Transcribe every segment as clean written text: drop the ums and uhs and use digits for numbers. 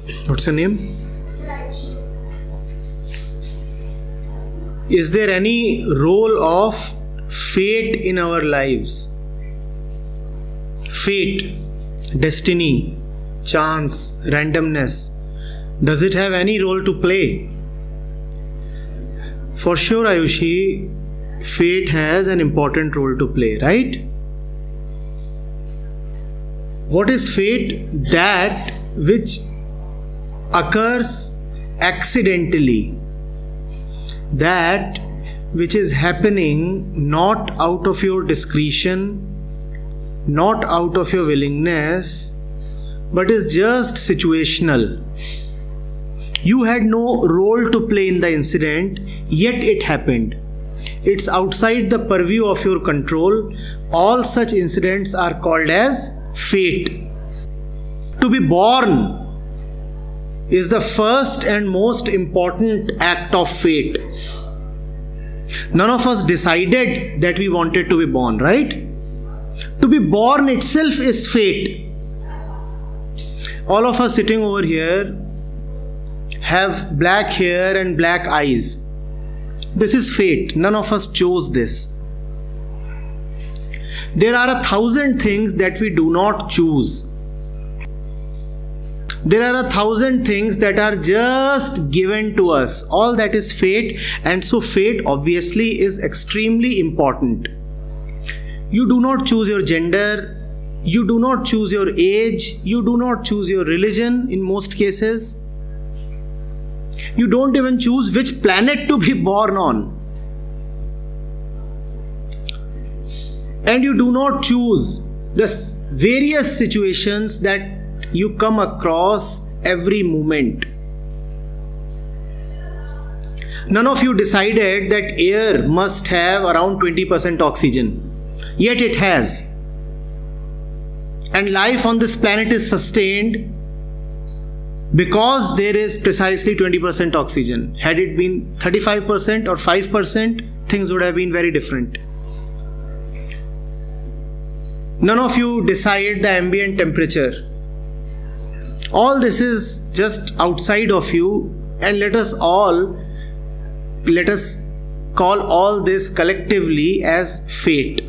What's your name? Is there any role of fate in our lives? Fate, destiny, chance, randomness. Does it have any role to play? For sure, Ayushi, fate has an important role to play, right? What is fate? That which occurs accidentally. That which is happening not out of your discretion, not out of your willingness, but is just situational. You had no role to play in the incident, yet it happened. It's outside the purview of your control. All such incidents are called as fate. To be born is the first and most important act of fate. None of us decided that we wanted to be born, right? To be born itself is fate. All of us sitting over here have black hair and black eyes. This is fate. None of us chose this. There are 1,000 things that we do not choose. There are 1,000 things that are just given to us. All that is fate, and so fate obviously is extremely important. You do not choose your gender, you do not choose your age, you do not choose your religion in most cases. You don't even choose which planet to be born on. And you do not choose the various situations that you come across every moment. None of you decided that air must have around 20% oxygen, yet it has. And life on this planet is sustained because there is precisely 20% oxygen. Had it been 35% or 5%, things would have been very different. None of you decide the ambient temperature. All this is just outside of you, and let us call all this collectively as fate.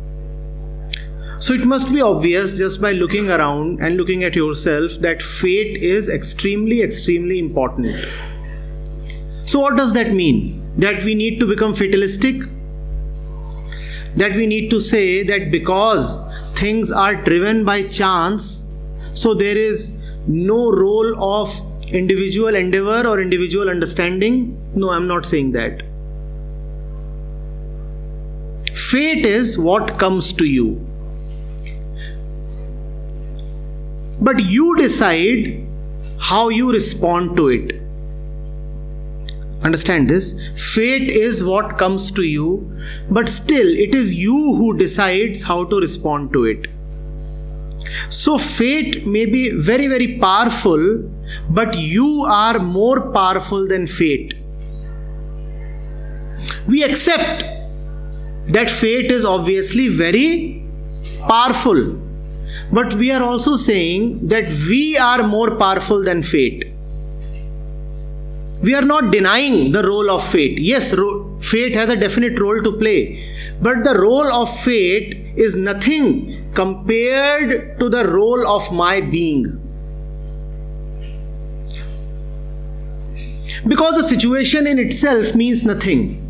So it must be obvious just by looking around and looking at yourself that fate is extremely, extremely important. So what does that mean? That we need to become fatalistic? That we need to say that because things are driven by chance, so there is no role of individual endeavor or individual understanding? No, I'm not saying that. Fate is what comes to you. But you decide how you respond to it. Understand this? Fate is what comes to you, but still it is you who decides how to respond to it. So fate may be very, very powerful, but you are more powerful than fate. We accept that fate is obviously very powerful, but we are also saying that we are more powerful than fate. We are not denying the role of fate. Yes, fate has a definite role to play, but the role of fate is nothing compared to the role of my being. Because the situation in itself means nothing.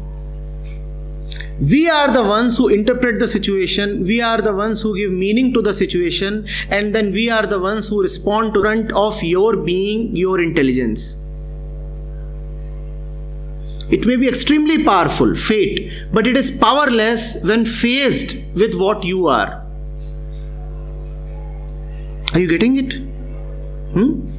We are the ones who interpret the situation, we are the ones who give meaning to the situation, and then we are the ones who respond to the front of your being, your intelligence. It may be extremely powerful, fate, but it is powerless when faced with what you are. Are you getting it?